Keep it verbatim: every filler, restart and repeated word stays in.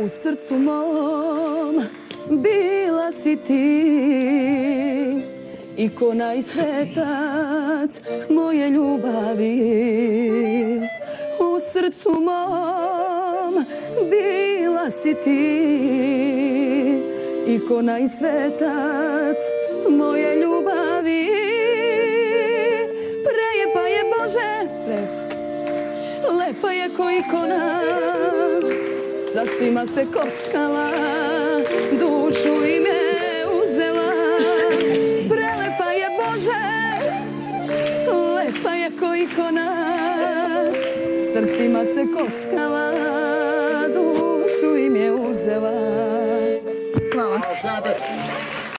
U srcu mom bila si ti, ikona i svetac moje ljubavi. U srcu mom bila si ti, ikona i svetac moje ljubavi. Prejepa je Bože, lepa je ko ikona, sa svima se kockala, dušu ime uzela. Prelepa je Bože, lepa je ko ikona, srcima se kockala, dušu im je uzela. Hvala.